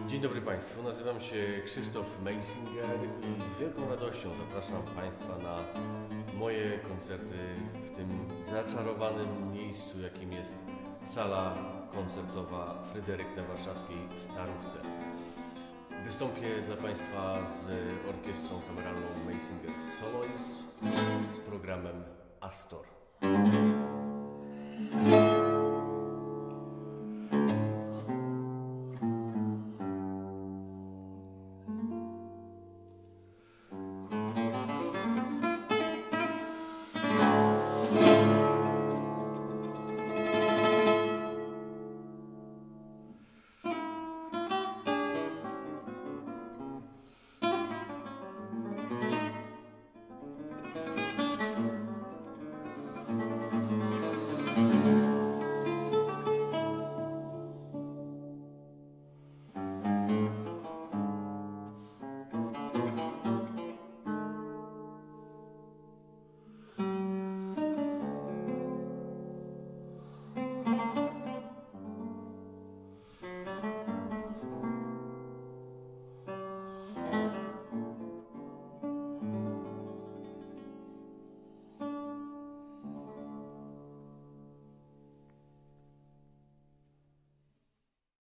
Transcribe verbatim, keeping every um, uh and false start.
Dzień dobry Państwu, nazywam się Krzysztof Meisinger i z wielką radością zapraszam Państwa na moje koncerty w tym zaczarowanym miejscu, jakim jest sala koncertowa Fryderyk na warszawskiej Starówce. Wystąpię dla Państwa z orkiestrą kameralną Meisinger Soloist z programem Astor.